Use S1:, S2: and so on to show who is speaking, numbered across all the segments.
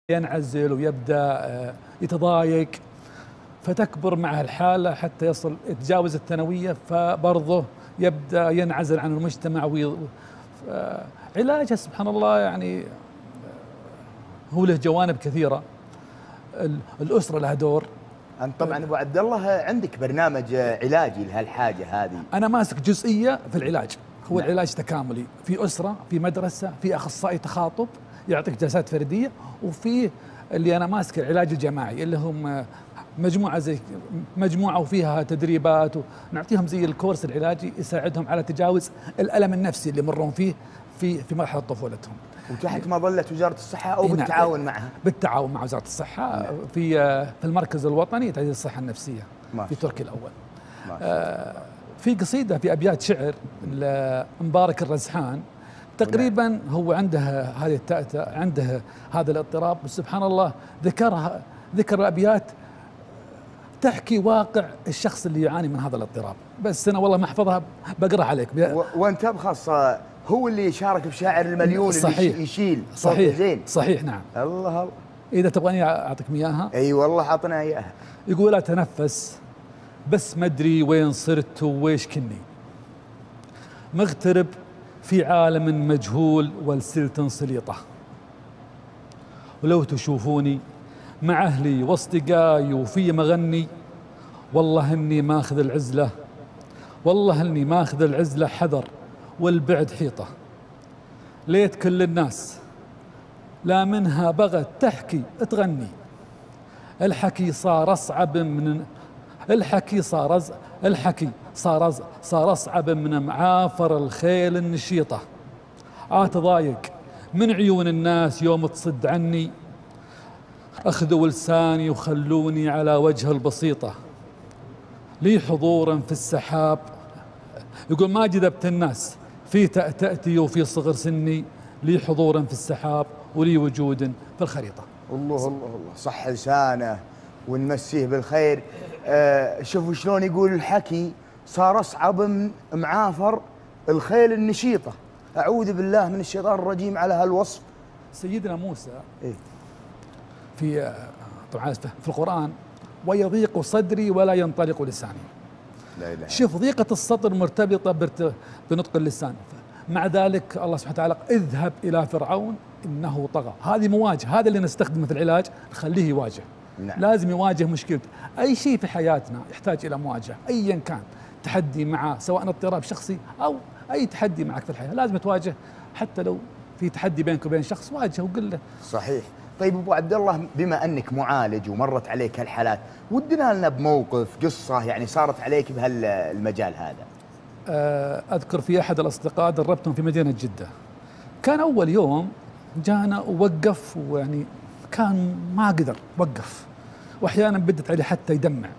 S1: ينعزل ويبدأ يتضايق، فتكبر معه الحالة حتى يتجاوز الثانوية، فبرضه يبدأ ينعزل عن المجتمع علاجها سبحان الله يعني هو له جوانب كثيرة. الأسرة لها دور.
S2: أنت طبعا أبو عبد الله عندك برنامج علاجي لهالحاجة هذه.
S1: أنا ماسك جزئية في العلاج، هو العلاج تكاملي، في أسرة، في مدرسة، في أخصائي تخاطب يعطيك جلسات فردية، وفي اللي أنا ماسك العلاج الجماعي اللي هم مجموعة وفيها تدريبات، ونعطيهم زي الكورس العلاجي يساعدهم على تجاوز الألم النفسي اللي يمرون فيه في مرحلة طفولتهم.
S2: وتحت مظلة وزارة الصحة أو بالتعاون معها؟
S1: بالتعاون مع وزارة الصحة. في المركز الوطني لتعزيز الصحة النفسية في تركيا الأول. في قصيدة في أبيات شعر لمبارك الرزحان تقريبا هو عنده هذا الاضطراب، سبحان الله ذكر أبيات تحكي واقع الشخص اللي يعاني من هذا الاضطراب، بس أنا والله ما أحفظها بقرأ عليك.
S2: وأنت بخاصة هو اللي شارك بشاعر المليون
S1: صحيح
S2: اللي يشيل
S1: صحيح
S2: زين.
S1: صحيح نعم.
S2: الله
S1: إذا تبغاني أعطيك إياها.
S2: أي والله أعطنا إياها.
S1: يقول أتنفس بس ما أدري وين صرت وويش كني، مغترب في عالم مجهول والسلة سليطة، ولو تشوفوني مع أهلي واصدقائي وفي مغني، والله إني ماخذ العزلة، والله إني ماخذ العزلة حذر والبعد حيطة، ليت كل الناس لا منها بغت تحكي تغني، الحكي صار أصعب من صار أصعب من معافر الخيل النشيطة، أتضايق من عيون الناس يوم تصد عني، أخذوا لساني وخلوني على وجه البسيطة، لي حضور في السحاب. يقول ما جذبت الناس في تأتي وفي صغر سني، لي حضور في السحاب ولي وجود في الخريطة.
S2: الله الله الله، صح لسانه ونمسيه بالخير. شوفوا شلون يقول الحكي صار أصعب من معافر الخيل النشيطة. أعوذ بالله من الشيطان الرجيم على هالوصف.
S1: سيدنا موسى في طبعا في القرآن ويضيق صدري ولا ينطلق لساني.
S2: لا إله.
S1: شوف ضيقة الصدر مرتبطة بنطق اللسان، مع ذلك الله سبحانه وتعالى اذهب إلى فرعون إنه طغى. هذه مواجهة، هذا اللي نستخدمه في العلاج، نخليه يواجه.
S2: نعم.
S1: لازم يواجه مشكلته. أي شيء في حياتنا يحتاج إلى مواجهة، أيا كان تحدي معه، سواء اضطراب شخصي أو أي تحدي معك في الحياة لازم تواجه. حتى لو في تحدي بينك وبين شخص واجهه وقل له.
S2: صحيح. طيب أبو عبد الله، بما أنك معالج ومرت عليك هالحالات، ودنا لنا بموقف قصة يعني صارت عليك بهالمجال هذا.
S1: أذكر في أحد الأصدقاء دربتهم في مدينة جدة، كان أول يوم جانا ووقف، ويعني كان ما قدر وقف، وأحيانا بدت عليه حتى يدمع،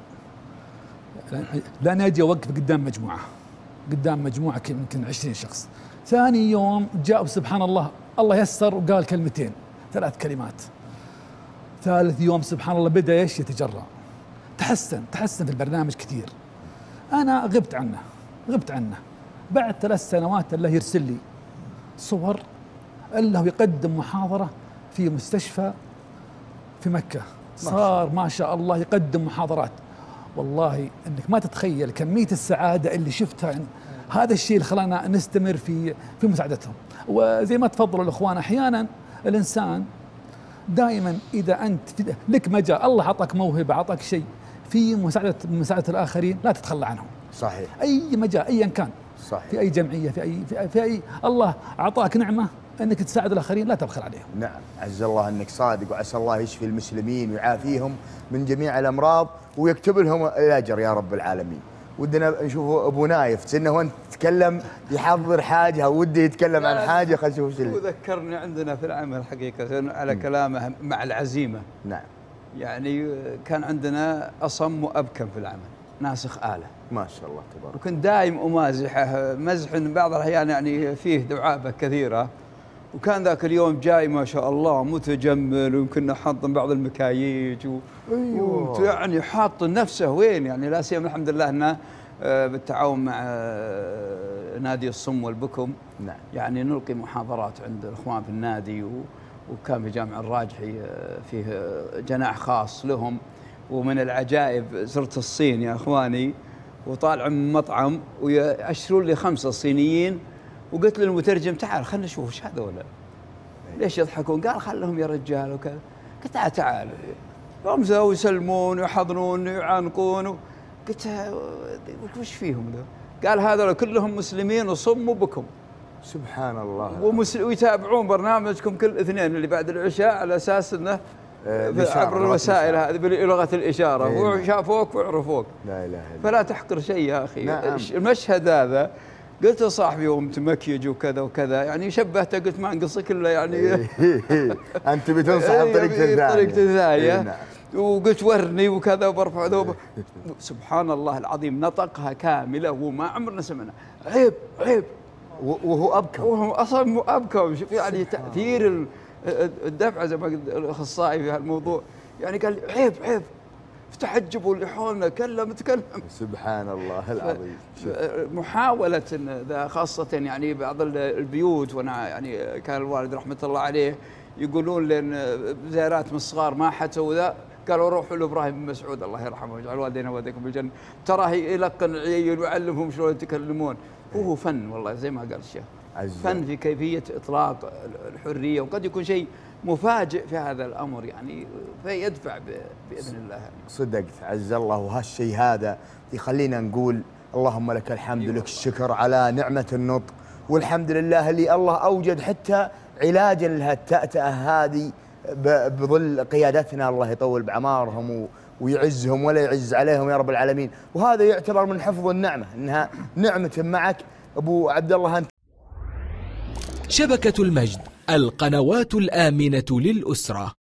S1: لأن أجي أوقف قدام مجموعة يمكن 20 شخص. ثاني يوم جاء سبحان الله يسر وقال كلمتين 3 كلمات. ثالث يوم سبحان الله بدأ يتجرأ، تحسن في البرنامج كثير. أنا غبت عنه. بعد 3 سنوات الله يرسل لي صور له يقدم محاضرة في مستشفى في مكة، صار ما شاء الله يقدم محاضرات. والله انك ما تتخيل كمية السعادة اللي شفتها. هذا الشيء اللي خلانا نستمر في مساعدتهم. وزي ما تفضلوا الاخوان، احيانا الانسان دائما اذا انت لك مجال، الله اعطاك موهبة، اعطاك شيء في مساعدة الاخرين، لا تتخلى عنهم.
S2: صحيح.
S1: اي مجال ايا كان.
S2: صحيح.
S1: في اي جمعية، في اي الله اعطاك نعمة انك تساعد الاخرين، لا تبخل عليهم.
S2: نعم، عز الله انك صادق، وعسى الله يشفي المسلمين ويعافيهم من جميع الامراض ويكتب لهم الاجر يا رب العالمين. ودنا نشوف ابو نايف، سنه وانت تتكلم يحضر حاجه او وده يتكلم عن حاجه. خلينا نشوف ايش
S3: وذكرني عندنا في العمل حقيقه على كلامه مع العزيمه.
S2: نعم.
S3: يعني كان عندنا اصم وابكم في العمل، ناسخ آلة
S2: ما شاء الله تبارك.
S3: وكنت دائم امازحه مزح بعض الاحيان يعني فيه دعابه كثيره. وكان ذاك اليوم جاي ما شاء الله متجمل، ويمكن حاطن بعض المكاييج
S2: أيوه.
S3: يعني حاط نفسه وين، يعني لا سيما الحمد لله انه بالتعاون مع نادي الصم والبكم.
S2: نعم.
S3: يعني نلقي محاضرات عند الاخوان في النادي وكان في جامع الراجحي فيه جناح خاص لهم. ومن العجائب زرت الصين يا اخواني، وطالع من مطعم ويأشرون لي 5 صينيين، وقلت للمترجم تعال خلنا نشوف ايش هذولا ليش يضحكون. قال خلهم يا رجال وكذا. قلت تعال رمزوا ويسلمون ويحضنون ويعانقون. قلت وش فيهم ذا؟ قال هذول كلهم مسلمين وصموا بكم.
S2: سبحان الله.
S3: ويتابعون برنامجكم كل اثنين اللي بعد العشاء على اساس انه عبر الوسائل هذه بلغه الاشاره، وشافوك وعرفوك.
S2: لا اله الا الله.
S3: فلا تحقر شيء يا اخي.
S2: نعم.
S3: المشهد هذا قلت لصاحبي يوم متمكيج وكذا وكذا، يعني شبهته قلت ما انقصك الا يعني
S2: انت بتنصح بطريقه
S3: ثانيه. نعم. وقلت ورني وكذا وبرفع ذوبه. سبحان الله العظيم نطقها كامله وما عمرنا سمعنا. عيب عيب.
S2: وهو ابكم.
S3: وهو اصلا ابكم. شوف يعني تاثير الدفعه زي ما قلت الاخصائي في هالموضوع، يعني قال لي عيب عيب تحجبوا لحولنا تكلم.
S2: سبحان الله العظيم.
S3: محاولة ذا خاصة يعني بعض البيوت، وانا يعني كان الوالد رحمة الله عليه يقولون لان زيارات من الصغار ما حتوا ذا، قالوا روحوا لابراهيم بن مسعود الله يرحمه ويجعل والدينا ووالديكم بالجنة، تراه يلقن العيال ويعلمهم شلون يتكلمون. وهو فن والله زي ما قال الشيخ، فن في كيفية إطلاق الحرية، وقد يكون شيء مفاجئ في هذا الأمر يعني فيدفع بإذن الله.
S2: صدقت عز الله. وهالشيء هذا يخلينا نقول اللهم لك الحمد لك الشكر على نعمة النطق، والحمد لله اللي الله أوجد حتى علاجا لها التأتأة هذه بظل قيادتنا، الله يطول بعمارهم ويعزهم ولا يعز عليهم يا رب العالمين. وهذا يعتبر من حفظ النعمة، إنها نعمة معك أبو عبد الله. أنت
S4: شبكة المجد، القنوات الآمنة للأسرة.